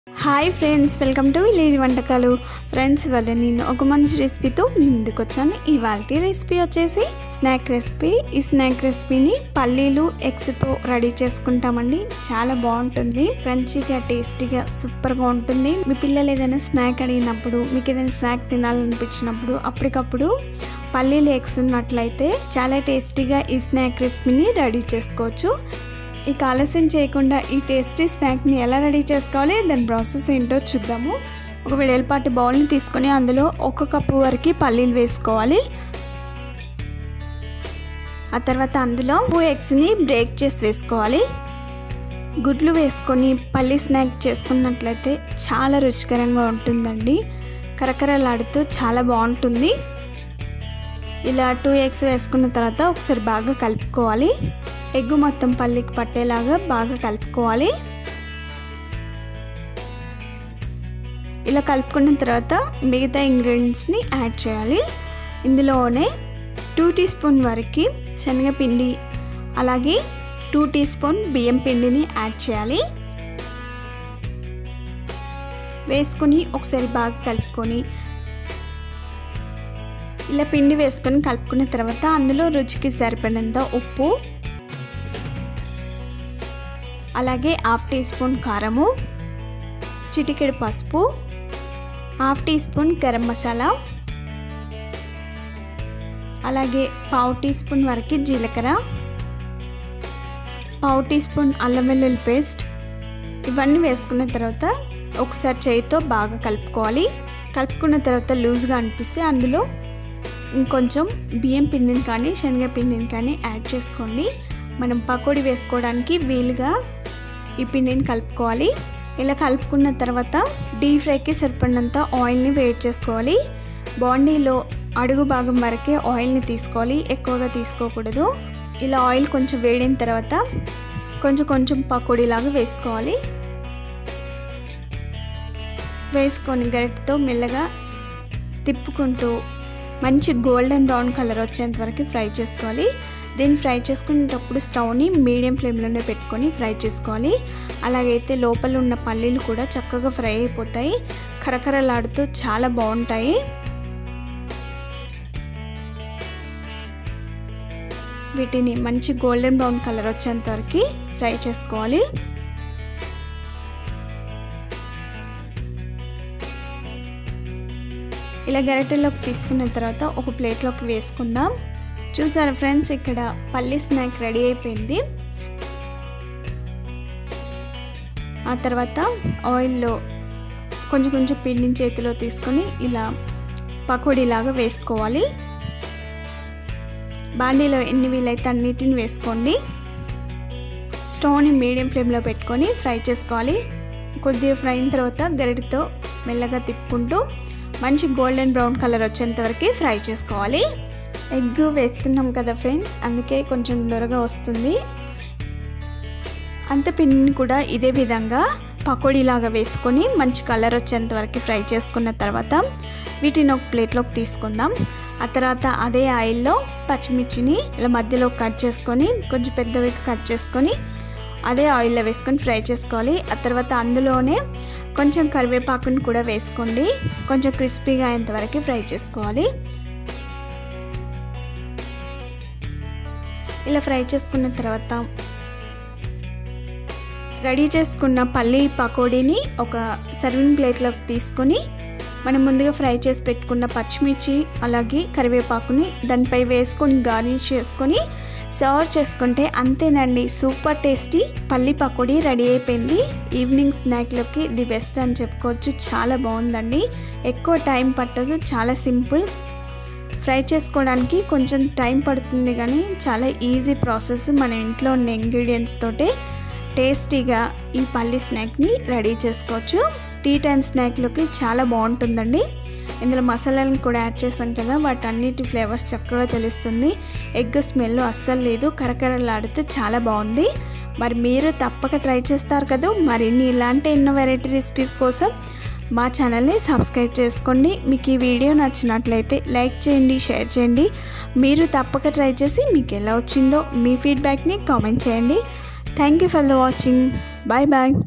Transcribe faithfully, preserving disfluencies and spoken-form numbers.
Hi friends, welcome to village వంటకాలు. Friends, ఇవాళ నేను ఒక మంచి రెసిపీతో మీ ముందుకు వచ్చాను. ఇవాళ రెసిపీ వచ్చేసి స్నాక్ రెసిపీ. ఈ స్నాక్ రెసిపీని పల్లీలు ఎగ్స్తో రెడీ చేసుకుంటామండి. చాలా బాగుంటుంది, క్రంచీగా టేస్టీగా సూపర్గా ఉంటుంది. మీ పిల్లలు ఏదైనా స్నాక్ అడిగినప్పుడు, మీకు ఏదైనా స్నాక్ తినాలనిపించినప్పుడు అప్పటికప్పుడు పల్లీలు ఎగ్స్ ఉన్నట్లయితే చాలా టేస్టీగా ఈ స్నాక్ రెసిపీని రెడీ చేసుకోవచ్చు. ఇక ఆలస్యం చేయకుండా ఈ టేస్టీ స్నాక్ని ఎలా రెడీ చేసుకోవాలి, దాని ప్రాసెస్ ఏంటో చూద్దాము. ఒక వెడల్పాటి బౌల్ని తీసుకొని అందులో ఒక కప్పు వరకు పల్లీలు వేసుకోవాలి. ఆ తర్వాత అందులో టూ ఎగ్స్ని బ్రేక్ చేసి వేసుకోవాలి. గుడ్లు వేసుకొని పల్లీ స్నాక్ చేసుకున్నట్లయితే చాలా రుచికరంగా ఉంటుందండి. కరకరలాడుతూ చాలా బాగుంటుంది. ఇలా టూ ఎగ్స్ వేసుకున్న తర్వాత ఒకసారి బాగా కలుపుకోవాలి. ఎగ్ మొత్తం పల్లీకి పట్టేలాగా బాగా కలుపుకోవాలి. ఇలా కలుపుకున్న తర్వాత మిగతా ఇంగ్రీడియంట్స్ని యాడ్ చేయాలి. ఇందులోనే టూ టీ స్పూన్ వరకు శనగపిండి, అలాగే టూ టీ స్పూన్ బియ్యం పిండిని యాడ్ చేయాలి. వేసుకొని ఒకసారి బాగా కలుపుకొని ఇలా పిండి వేసుకొని కలుపుకున్న తర్వాత అందులో రుచికి సరిపడినంత ఉప్పు, అలాగే హాఫ్ టీ స్పూన్ కారము, చిటికెడు పసుపు, half teaspoon garam masala, అలాగే పావు టీ స్పూన్ వరకు జీలకర్ర, పావు టీ స్పూన్ అల్లం వెల్లుల్లి పేస్ట్ ఇవన్నీ వేసుకున్న తర్వాత ఒకసారి చేయితో బాగా కలుపుకోవాలి. కలుపుకున్న తర్వాత లూజ్గా అనిపిస్తే అందులో ఇంకొంచెం బియ్యం పిండిని కానీ శనగపిండిని కానీ యాడ్ చేసుకోండి. మనం పకోడీ వేసుకోవడానికి వీలుగా ఈ పిండిని కలుపుకోవాలి. ఇలా కలుపుకున్న తర్వాత డీప్ ఫ్రైకి సరిపడినంత ఆయిల్ని వేడి చేసుకోవాలి. బాండీలో అడుగు భాగం వరకే ఆయిల్ని తీసుకోవాలి, ఎక్కువగా తీసుకోకూడదు. ఇలా ఆయిల్ కొంచెం వేడిన తర్వాత కొంచెం కొంచెం పకోడీలాగా వేసుకోవాలి. వేసుకొని గరిటెతో మెల్లగా తిప్పుకుంటూ మంచి గోల్డెన్ బ్రౌన్ కలర్ వచ్చేంత వరకు ఫ్రై చేసుకోవాలి. దీన్ని ఫ్రై చేసుకునేటప్పుడు స్టవ్ని మీడియం ఫ్లేమ్లోనే పెట్టుకొని ఫ్రై చేసుకోవాలి. అలాగైతే లోపల ఉన్న పల్లీలు కూడా చక్కగా ఫ్రై అయిపోతాయి, కరకరలాడుతూ చాలా బాగుంటాయి. వీటిని మంచి గోల్డెన్ బ్రౌన్ కలర్ వచ్చేంత వరకు ఫ్రై చేసుకోవాలి. ఇలా గరిటెలోకి తీసుకున్న తర్వాత ఒక ప్లేట్లోకి వేసుకుందాం. చూసారా ఫ్రెండ్స్, ఇక్కడ పల్లీ స్నాక్ రెడీ అయిపోయింది. ఆ తర్వాత ఆయిల్లో కొంచెం కొంచెం పిండిని చేతిలో తీసుకొని ఇలా పకోడీలాగా వేసుకోవాలి. బాండీలో ఎన్ని వీలైతే అన్నిటిని వేసుకోండి. స్టవ్ని మీడియం ఫ్లేమ్లో పెట్టుకొని ఫ్రై చేసుకోవాలి. కొద్దిగా ఫ్రై అయిన తర్వాత గరిటెతో మెల్లగా తిప్పుకుంటూ మంచి గోల్డెన్ బ్రౌన్ కలర్ వచ్చేంత వరకు ఫ్రై చేసుకోవాలి. ఎగ్ వేసుకున్నాం కదా ఫ్రెండ్స్, అందుకే కొంచెం దొరగా వస్తుంది. అంత పిండిని కూడా ఇదే విధంగా పకోడీలాగా వేసుకొని మంచి కలర్ వచ్చేంత వరకు ఫ్రై చేసుకున్న తర్వాత వీటిని ఒక ప్లేట్లోకి తీసుకుందాం. ఆ తర్వాత అదే ఆయిల్లో పచ్చిమిర్చిని ఇలా మధ్యలో కట్ చేసుకొని కొంచెం పెద్దవి కట్ చేసుకొని అదే ఆయిల్లో వేసుకొని ఫ్రై చేసుకోవాలి. ఆ తర్వాత అందులోనే కొంచెం కరివేపాకుని కూడా వేసుకోండి. కొంచెం క్రిస్పీగా అయ్యేంతవరకు ఫ్రై చేసుకోవాలి. ఇలా ఫ్రై చేసుకున్న తర్వాత రెడీ చేసుకున్న పల్లీ పకోడీని ఒక సర్వింగ్ ప్లేట్లోకి తీసుకొని మనం ముందుగా ఫ్రై చేసి పెట్టుకున్న పచ్చిమిర్చి అలాగే కరివేపాకుని దానిపై వేసుకొని గార్నిష్ చేసుకొని సర్వ్ చేసుకుంటే అంతేనండి, సూపర్ టేస్టీ పల్లీ పకోడీ రెడీ అయిపోయింది. ఈవినింగ్ స్నాక్లోకి ది బెస్ట్ అని చెప్పుకోవచ్చు. చాలా బాగుందండి, ఎక్కువ టైం పట్టదు, చాలా సింపుల్. ఫ్రై చేసుకోవడానికి కొంచెం టైం పడుతుంది కానీ చాలా ఈజీ ప్రాసెస్. మన ఇంట్లో ఉన్న ఇంగ్రీడియంట్స్ తోటే టేస్టీగా ఈ పల్లీ స్నాక్ని రెడీ చేసుకోవచ్చు. టీ టైం స్నాక్లోకి చాలా బాగుంటుందండి. ఇందులో మసాలాలను కూడా యాడ్ చేసాం కదా, వాటి అన్నిటి ఫ్లేవర్స్ చక్కగా తెలుస్తుంది. ఎగ్ స్మెల్ అస్సలు లేదు, కరకరలాడుతూ చాలా బాగుంది. మరి మీరు తప్పక ట్రై చేస్తారు కదా. మరిన్ని ఇలాంటి ఎన్నో వెరైటీ రెసిపీస్ కోసం మా ఛానల్ని సబ్స్క్రైబ్ చేసుకోండి. మీకు ఈ వీడియో నచ్చినట్లయితే లైక్ చేయండి, షేర్ చేయండి. మీరు తప్పక ట్రై చేసి మీకు ఎలా వచ్చిందో మీ ఫీడ్బ్యాక్ని కామెంట్ చేయండి. Thank you for the watching. Bye bye.